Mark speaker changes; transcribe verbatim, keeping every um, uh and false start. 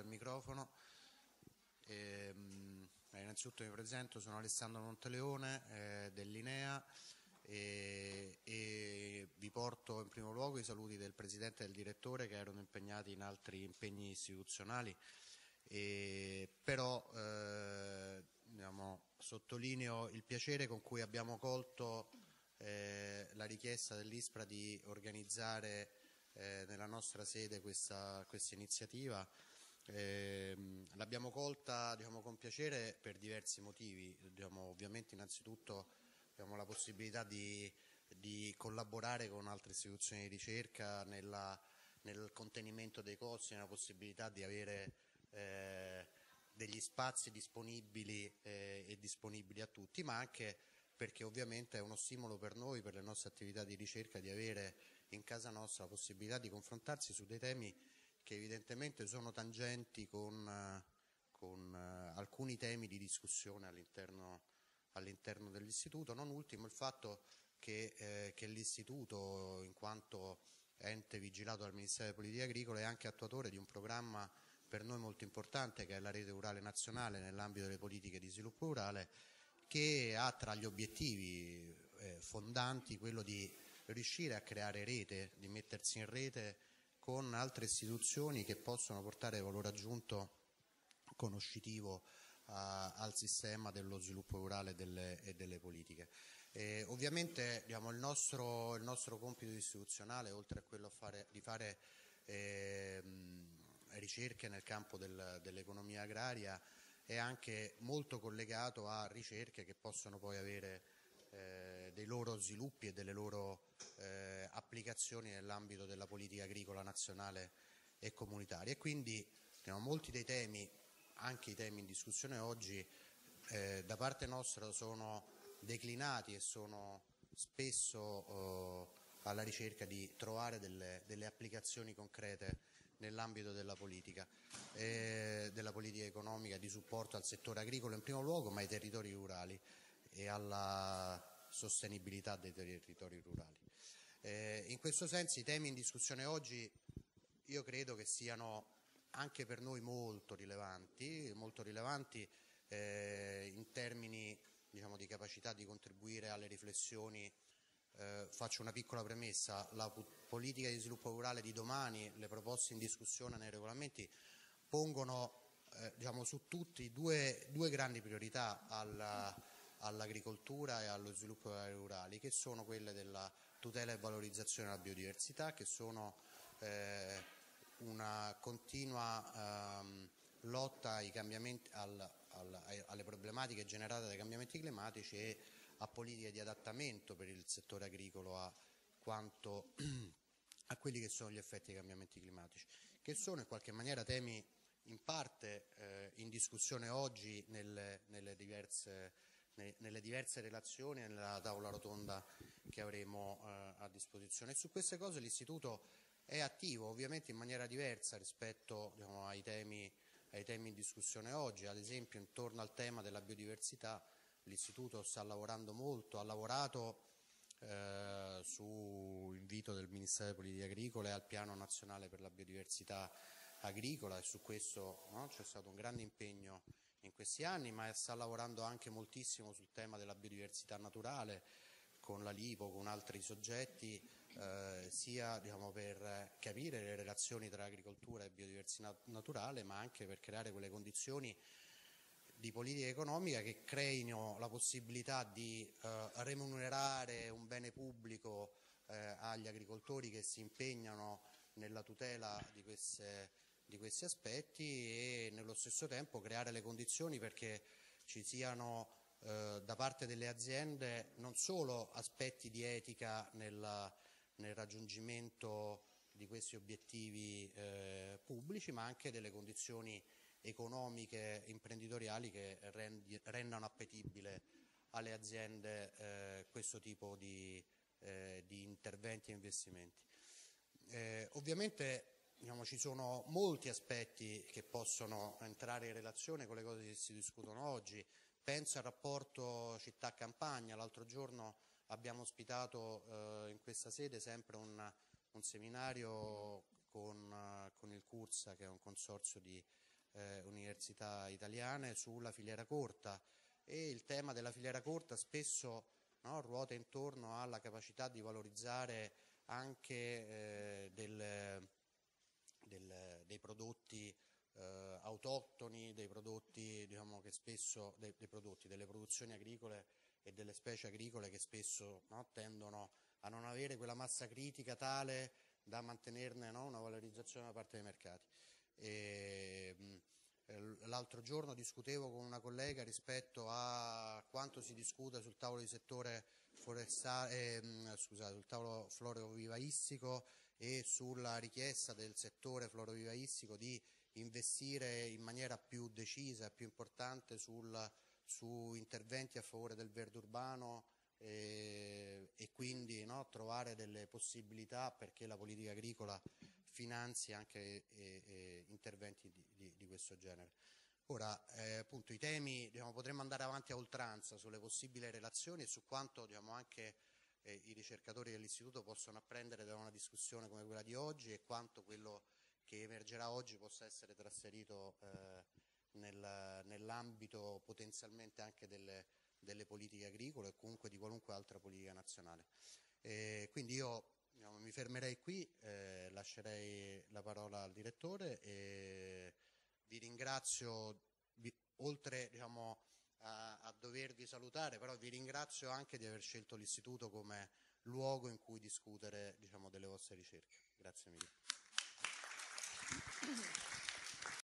Speaker 1: il microfono. E, mh, innanzitutto mi presento, sono Alessandro Monteleone eh, dell'Inea e, e vi porto in primo luogo i saluti del Presidente e del Direttore che erano impegnati in altri impegni istituzionali, e, però eh, diciamo, sottolineo il piacere con cui abbiamo colto eh, la richiesta dell'ISPRA di organizzare eh, nella nostra sede questa, questa iniziativa. Eh, l'abbiamo colta diciamo, con piacere per diversi motivi. Diciamo, ovviamente innanzitutto abbiamo la possibilità di, di collaborare con altre istituzioni di ricerca nella, nel contenimento dei costi, nella possibilità di avere eh, degli spazi disponibili eh, e disponibili a tutti, ma anche perché ovviamente è uno stimolo per noi, per le nostre attività di ricerca, di avere in casa nostra la possibilità di confrontarsi su dei temi che evidentemente sono tangenti con, con uh, alcuni temi di discussione all'interno, all'interno dell'Istituto, non ultimo il fatto che, eh, che l'Istituto, in quanto ente vigilato dal Ministero delle Politiche Agricole, è anche attuatore di un programma per noi molto importante che è la Rete Rurale Nazionale nell'ambito delle politiche di sviluppo rurale, che ha tra gli obiettivi eh, fondanti quello di riuscire a creare rete, di mettersi in rete con altre istituzioni che possono portare valore aggiunto conoscitivo a, al sistema dello sviluppo rurale e delle, e delle politiche. E ovviamente diciamo, il, nostro, il nostro compito istituzionale, oltre a quello a fare, di fare eh, ricerche nel campo del, dell'economia agraria, è anche molto collegato a ricerche che possono poi avere eh, dei loro sviluppi e delle loro eh, applicazioni nell'ambito della politica agricola nazionale e comunitaria. E quindi diciamo, molti dei temi, anche i temi in discussione oggi, eh, da parte nostra sono declinati e sono spesso eh, alla ricerca di trovare delle, delle applicazioni concrete nell'ambito della politica, eh, della politica economica di supporto al settore agricolo in primo luogo, ma ai territori rurali e alla sostenibilità dei territori rurali. Eh, in questo senso i temi in discussione oggi io credo che siano anche per noi molto rilevanti, molto rilevanti eh, in termini diciamo, di capacità di contribuire alle riflessioni. Eh, faccio una piccola premessa: la politica di sviluppo rurale di domani, le proposte in discussione nei regolamenti pongono eh, diciamo, su tutti due, due grandi priorità alla all'agricoltura e allo sviluppo delle aree rurali, che sono quelle della tutela e valorizzazione della biodiversità, che sono eh, una continua ehm, lotta ai cambiamenti, al, al, alle problematiche generate dai cambiamenti climatici e a politiche di adattamento per il settore agricolo a, quanto, a quelli che sono gli effetti dei cambiamenti climatici, che sono in qualche maniera temi in parte eh, in discussione oggi nelle, nelle diverse nelle diverse relazioni e nella tavola rotonda che avremo eh, a disposizione. E su queste cose l'Istituto è attivo, ovviamente in maniera diversa rispetto diciamo, ai, temi, ai temi in discussione oggi. Ad esempio intorno al tema della biodiversità l'Istituto sta lavorando molto, ha lavorato eh, su invito del Ministero delle Politiche Agricole al Piano Nazionale per la Biodiversità Agricola, e su questo no, c'è stato un grande impegno in questi anni, ma sta lavorando anche moltissimo sul tema della biodiversità naturale con la LIPO, con altri soggetti, eh, sia diciamo, per capire le relazioni tra agricoltura e biodiversità naturale, ma anche per creare quelle condizioni di politica economica che creino la possibilità di eh, remunerare un bene pubblico eh, agli agricoltori che si impegnano nella tutela di queste di questi aspetti e nello stesso tempo creare le condizioni perché ci siano eh, da parte delle aziende non solo aspetti di etica nel, nel raggiungimento di questi obiettivi eh, pubblici, ma anche delle condizioni economiche e imprenditoriali che rendi, rendano appetibile alle aziende eh, questo tipo di, eh, di interventi e investimenti. Eh, ovviamente Diciamo, ci sono molti aspetti che possono entrare in relazione con le cose che si discutono oggi. Penso al rapporto città-campagna. L'altro giorno abbiamo ospitato eh, in questa sede sempre un, un seminario con, uh, con il CURSA, che è un consorzio di eh, università italiane sulla filiera corta, e il tema della filiera corta spesso, no, ruota intorno alla capacità di valorizzare anche eh, del, del, dei prodotti eh, autoctoni, dei prodotti, diciamo, che spesso, dei, dei prodotti, delle produzioni agricole e delle specie agricole che spesso, no, tendono a non avere quella massa critica tale da mantenerne, no, una valorizzazione da parte dei mercati. E, mh, l'altro giorno discutevo con una collega rispetto a quanto si discute sul tavolo di settore forestale, eh, mh, scusate, sul tavolo florovivaistico e sulla richiesta del settore florovivaistico di investire in maniera più decisa e più importante sul, su interventi a favore del verde urbano eh, e quindi, no, trovare delle possibilità perché la politica agricola finanzi anche eh, eh, interventi di, di, di questo genere. Ora, eh, appunto, i temi, diciamo, potremmo andare avanti a oltranza sulle possibili relazioni e su quanto, diciamo, anche eh, i ricercatori dell'istituto possono apprendere da una discussione come quella di oggi e quanto quello che emergerà oggi possa essere trasferito eh, nel, nell'ambito potenzialmente anche delle, delle politiche agricole e comunque di qualunque altra politica nazionale. Eh, quindi io, diciamo, mi fermerei qui, eh, lascerei la parola al direttore e vi ringrazio, vi, oltre, diciamo, a, a dovervi salutare, però vi ringrazio anche di aver scelto l'istituto come luogo in cui discutere, diciamo, delle vostre ricerche. Grazie mille.